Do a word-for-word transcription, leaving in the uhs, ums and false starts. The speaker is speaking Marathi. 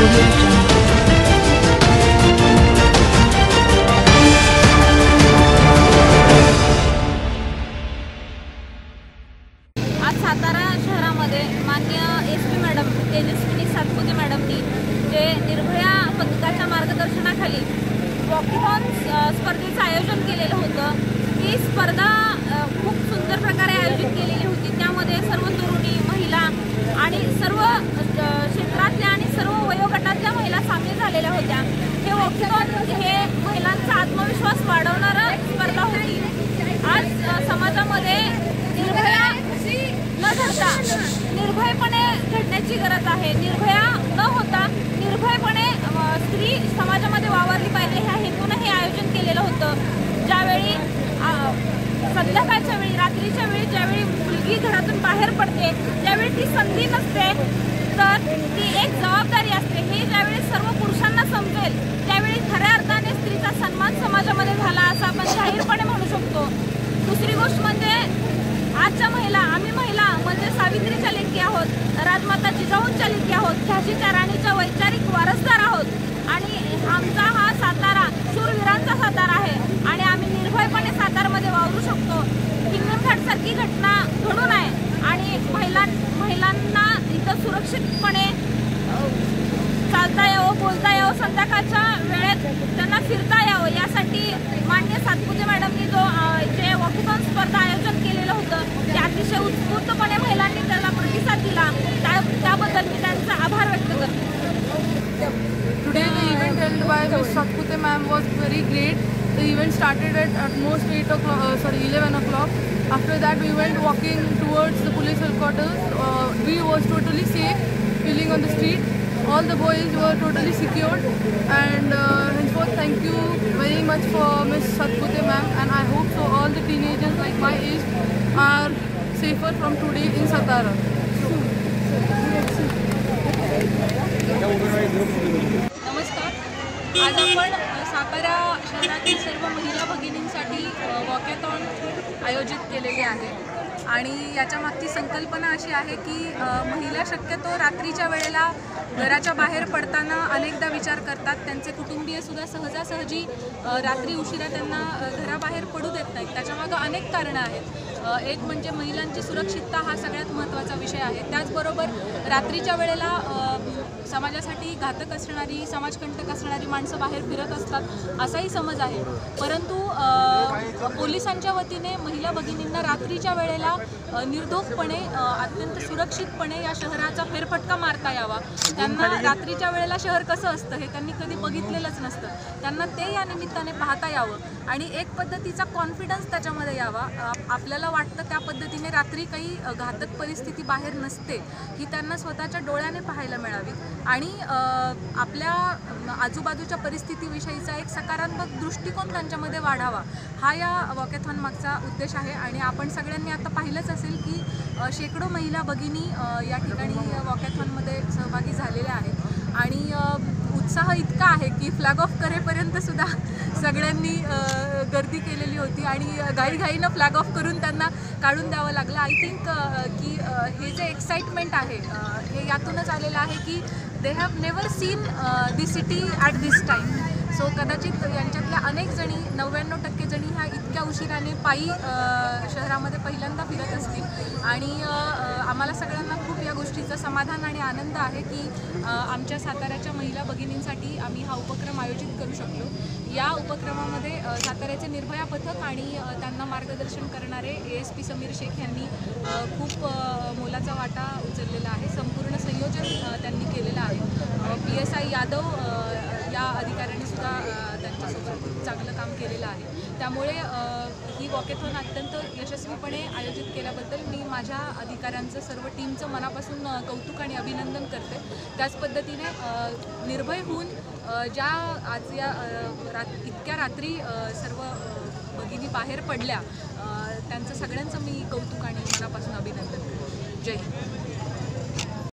आज सातारा शहरामध्ये मान्य S P madam Tejaswini Satpute मॅडमनी जे निर्भया पथकाच्या मार्गदर्शनाखाली वॉकथॉन स्पर्धेचं आयोजन केलेलं होतं। ही स्पर्धा खूप सुंदर प्रकारे आयोजित केलेली होती। त्यामध्ये सर्व तरुणी महिला आणि सर्व क्षेत्रातल्या आणि सर्व वयोगटातल्या महिला सामील झालेल्या होत्या। हे वॉकथॉन हे महिलांचा आत्मविश्वास वाढवणारा स्पर्धा होती। आज समाजामध्ये निर्भया न घडता निर्भयपणे घडण्याची गरज आहे। निर्भया न होता निर्भयपणे स्त्री समाजामध्ये वावरली पाहिजे ह्या हेतून हे आयोजन केलेलं होतं। ज्यावेळी संध्याकाळच्या वेळी रात्रीच्या वेळी ज्यावेळी मुलगी घरातून बाहेर पडते त्यावेळी ती संधी नसते तर ती एक जबाबदारी असते। हे ज्यावेळी सर्व पुरुषांना समजेल त्यावेळी खऱ्या अर्थाने स्त्रीचा सन्मान समाजामध्ये झाला असं आपण जाहीरपणे म्हणू शकतो। दुसरी गोष्ट म्हणजे आजच्या महिला आम्ही महिला म्हणजे सावित्रीच्या लेकी आहोत, राजमाता जिजाऊंच्या लेकी आहोत, झाशीच्या राणीच्या वैचारिक वारसदार आहोत आणि आमचा हा सातारा शूरवीरांचा सातारा आहे आणि आम्ही निर्भयपणे सातारामध्ये वावरू शकतो। हिंगणघाटसारखी घटना घडू नये आणि महिला महिलांना इथं सुरक्षितपणे चालता यावं, बोलता यावं, संध्याकाळच्या वेळेत त्यांना फिरता यावं यासाठी मान्य सातपुते मॅडमनी जो जे वॉकथॉन स्पर्धा आयोजन केलेलं होतं ते अतिशय उत्स्फूर्तपणे महिलांनी त्याला प्रतिसाद दिला, त्याबद्दल मी त्यांचा आभार व्यक्त करते। Today the event held by Miss Satpute ma'am was very great. The event started at at most eight o'clock, uh, sorry eleven o'clock. After that we went walking towards the police headquarters. Uh, we was totally safe, feeling on the street. All the boys were totally secured, and uh, henceforth thank you very much for Miss Satpute ma'am, and I hope so all the teenagers like my age are safer from today in Satara. नमस्कार, आज आपण सातारा शहरातील सर्व महिला भगिनींसाठी वॉकॅथॉन आयोजित केलेले आहे आणि याच्या मागची संकल्पना अशी आहे की महिला शक्यतो रात्रीच्या वेळेला घराच्या बाहेर पडताना अनेकदा विचार करतात, त्यांचे कुटुंबीयसुद्धा सहजासहजी रात्री उशिरा त्यांना घराबाहेर पडू देत नाहीत। त्याच्यामागं अनेक कारणं आहेत। एक म्हणजे महिलांची सुरक्षितता हा सगळ्यात महत्त्वाचा विषय आहे। त्याचबरोबर रात्रीच्या वेळेला समाजासाठी घातक असणारी, समाजकंटक असणारी माणसं बाहेर फिरत असतात असाही समज आहे। परंतु पोलिसांच्या वतीने महिला भगिनींना रात्रीच्या वेळेला निर्धोकपणे अत्यंत सुरक्षितपणे या शहराचा फेरफटका मारता यावा। त्यांना रात्रीच्या वेळेला शहर कसं असतं हे त्यांनी कधी बघितलेलंच नसतं, त्यांना ते या निमित्ताने पाहता यावं आणि एक पद्धतीचा कॉन्फिडन्स त्याच्यामध्ये यावा। आपल्याला वाटतं त्या पद्धतीने रात्री काही घातक परिस्थिती बाहेर नसते ही त्यांना स्वतःच्या डोळ्याने पाहायला मिळावी आणि आपल्या आजूबाजूच्या परिस्थितीविषयीचा एक सकारात्मक दृष्टिकोन त्यांच्यामध्ये वाढावा हा या वॉकॅथॉन मागचा उद्देश आहे। आणि आपण सगळ्यांनी आता पाहिलंच असेल की शेकडो महिला भगिनी या ठिकाणी वॉकॅथॉनमध्ये सहभागी झालेल्या आहेत आणि उत्साह इतका आहे की फ्लॅग ऑफ करेपर्यंत सुद्धा सगळ्यांनी गर्दी केलेली होती आणि घाईघाईनं फ्लॅग ऑफ करून त्यांना काढून द्यावं लागलं। आय थिंक की हे जे एक्साइटमेंट आहे हे यातूनच आलेलं आहे की they have never seen the city at this time. So कदाचित यांच्यातल्या अनेक जणी नव्याण्णव टक्के जणी ह्या इतक्या उशिराने पायी शहरामध्ये पहिल्यांदा फिरत असतील आणि आम्हाला सगळ्यांना खूप या गोष्टीचं समाधान आणि आनंद आहे की आमच्या साताऱ्याच्या महिला भगिनींसाठी आम्ही हा उपक्रम आयोजित करू शकलो। या उपक्रमामध्ये साताऱ्याचे निर्भया पथक आणि त्यांना मार्गदर्शन करणारे A S P Sameer Shaikh यांनी खूप मोलाचा वाटा उचललेला आहे। संपूर्ण संयोजन त्यांनी केलेलं आहे। पी एस आय यादव या अधिकाऱ्यांनी सुद्धा त्यांच्यासोबत खूप चांगलं काम केलेलं आहे। त्यामुळे ही वॉकॅथॉन अत्यंत यशस्वीपणे आयोजित केल्याबद्दल मी माझ्या अधिकाऱ्यांचं सर्व टीमचं मनापासून कौतुक आणि अभिनंदन करते। त्याच पद्धतीने निर्भय होऊन ज्या आज या रात इतक्या रात्री सर्व भगिनी बाहेर पडल्या त्यांचं सगळ्यांचं मी कौतुक आणि मनापासून अभिनंदन करते। जय हिंद।